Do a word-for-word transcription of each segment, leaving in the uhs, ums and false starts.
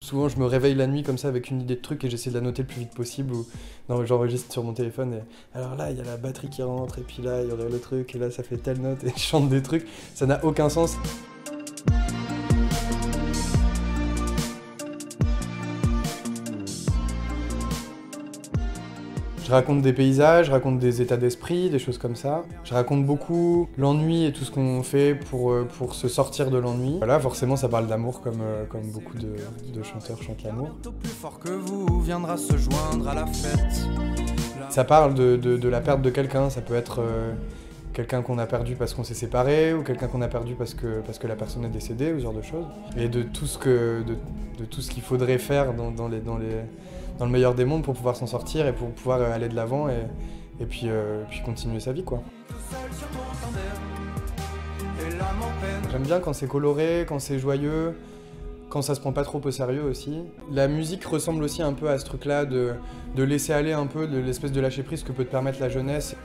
Souvent je me réveille la nuit comme ça avec une idée de truc et j'essaie de la noter le plus vite possible ou non, j'enregistre sur mon téléphone et alors là il y a la batterie qui rentre et puis là il y aurait le truc et là ça fait telle note et je chante des trucs, ça n'a aucun sens. Je raconte des paysages, je raconte des états d'esprit, des choses comme ça. Je raconte beaucoup l'ennui et tout ce qu'on fait pour, pour se sortir de l'ennui. Voilà, forcément ça parle d'amour comme, comme beaucoup de, de chanteurs chantent l'amour. Ça parle de, de, de la perte de quelqu'un, ça peut être euh, quelqu'un qu'on a perdu parce qu'on s'est séparé ou quelqu'un qu'on a perdu parce que, parce que la personne est décédée ou ce genre de choses. Et de tout ce que, de, de tout ce qu'il faudrait faire dans, dans les... Dans les dans le meilleur des mondes pour pouvoir s'en sortir et pour pouvoir aller de l'avant et, et puis, euh, puis continuer sa vie, quoi. J'aime bien quand c'est coloré, quand c'est joyeux, quand ça se prend pas trop au sérieux aussi. La musique ressemble aussi un peu à ce truc-là de, de laisser aller un peu, de l'espèce de lâcher prise que peut te permettre la jeunesse.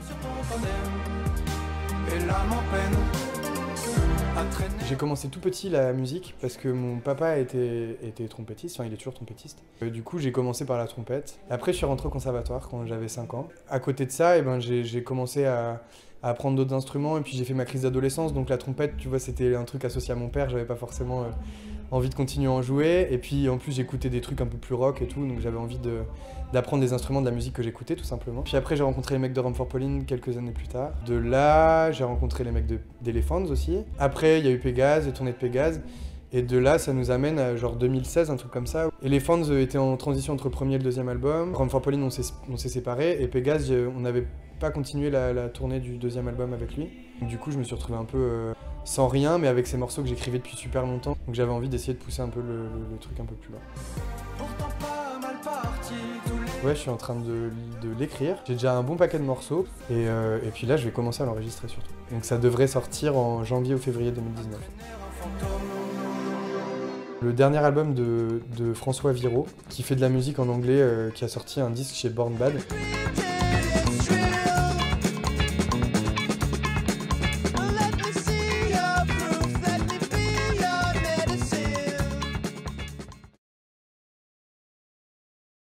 J'ai commencé tout petit la musique parce que mon papa était, était trompettiste, enfin il est toujours trompettiste. Euh, du coup j'ai commencé par la trompette. Après je suis rentré au conservatoire quand j'avais cinq ans. À côté de ça, eh ben, j'ai commencé à, à apprendre d'autres instruments et puis j'ai fait ma crise d'adolescence. Donc la trompette, tu vois, c'était un truc associé à mon père, j'avais pas forcément euh, envie de continuer à en jouer. Et puis en plus j'écoutais des trucs un peu plus rock et tout, donc j'avais envie de, d'apprendre des instruments de la musique que j'écoutais tout simplement. Puis après j'ai rencontré les mecs de Rum for Pauline quelques années plus tard. De là, j'ai rencontré les mecs d'Elephants aussi. Après il y a eu Pégase, les tournées de Pégase. Et de là, ça nous amène à genre deux mille seize, un truc comme ça. Elephants était en transition entre le premier et le deuxième album. Rum for Pauline, on s'est séparés. Et Pégase, on n'avait pas continué la, la tournée du deuxième album avec lui. Du coup, je me suis retrouvé un peu euh, sans rien, mais avec ces morceaux que j'écrivais depuis super longtemps. Donc j'avais envie d'essayer de pousser un peu le, le, le truc un peu plus loin. Ouais, je suis en train de, de l'écrire. J'ai déjà un bon paquet de morceaux. Et, euh, et puis là, je vais commencer à l'enregistrer surtout. Donc ça devrait sortir en janvier ou février deux mille dix-neuf. Le dernier album de, de François Viraud, qui fait de la musique en anglais, euh, qui a sorti un disque chez Born Bad.